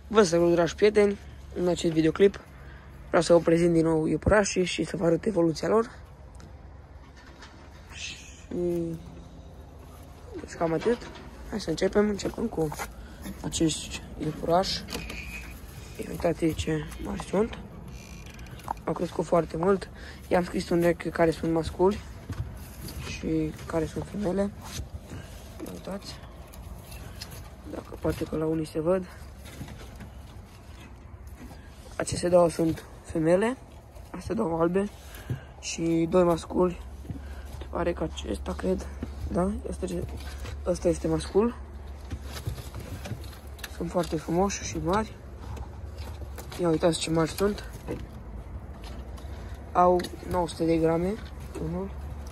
Vă salut, dragi prieteni, în acest videoclip vreau să vă prezint din nou iepurașii și să vă arăt evoluția lor. Și deci cam atât. Hai să începem cu acești iepurași. Uitați ce mari sunt. Au crescut foarte mult. I-am scris unde care sunt masculi și care sunt femele. Uitați. Dacă poate că la unii se văd. Aceste două sunt femele, astea două albe și doi masculi. Pare că acesta, cred, da? Asta este mascul. Sunt foarte frumoși și mari. Ia uitați ce mari sunt. Au 900 de grame unul.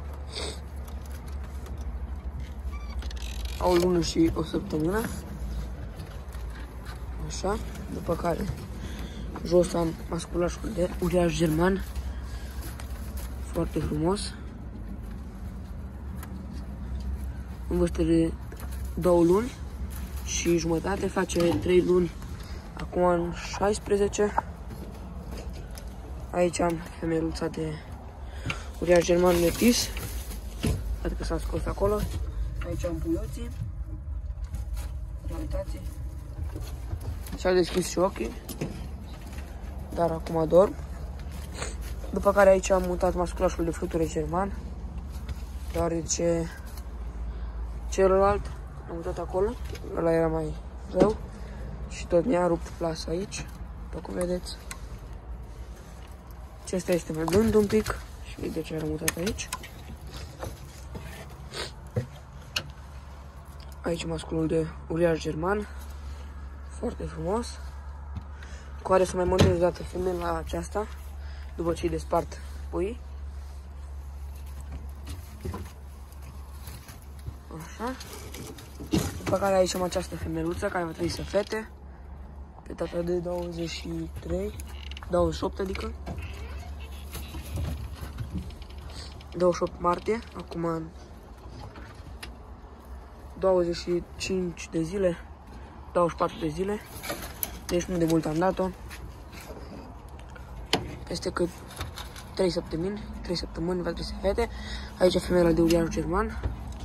Au o lună și o săptămână. Așa, după care jos am masculașul de uriaș german, foarte frumos, în vârstă de 2 luni și jumătate, face 3 luni acum în 16. Aici am femeluța de uriaș german metis, adică s-a scos acolo. Aici am puioții, uitați, și-a deschis și ochii, dar acum dorm. După care aici am mutat masculașul de fluture german, deoarece celălalt am mutat acolo, ăla era mai rău și tot mi-a rupt plasa aici, după cum vedeți. Acesta este mai blând un pic și de ce era mutat aici. Aici masculul de uriaș german, foarte frumos, cu care să mai montez o dată femela aceasta, după ce îi despart puii. Așa. După care aici am această femeluță, care va trebui să fete, pe data de 28, adică 28 martie, acum în 25 de zile, 24 de zile, deci nu de mult am dat-o. Peste cât 3 săptămâni va trebui să fete. Aici femeia de uriaș german,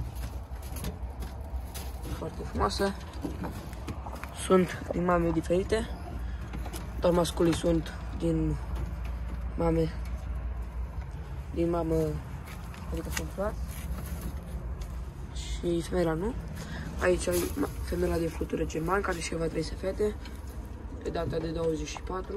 foarte frumoasă. Sunt din mame diferite, doar masculii sunt din mamă, adică sunt frați, și femeia nu. Aici ai femeia de fluture german, care și va trebui să fete pe data de 24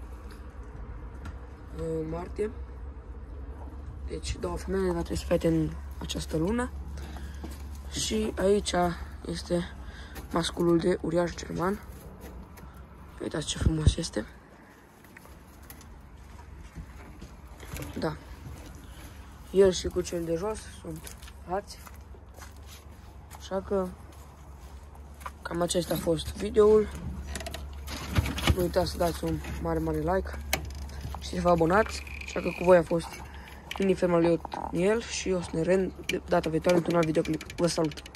martie. Deci două femele va trebui să fete în această lună. Și aici este masculul de uriaș german. Uitați ce frumos este. Da. El și cu cel de jos sunt frați. Așa că cam acesta a fost videoul. Nu uitați să dați un mare like și să vă abonați. Așa că cu voi a fost Mini Ferma lui Otniel și o să ne revedem data viitoare într-un alt videoclip. Vă salut!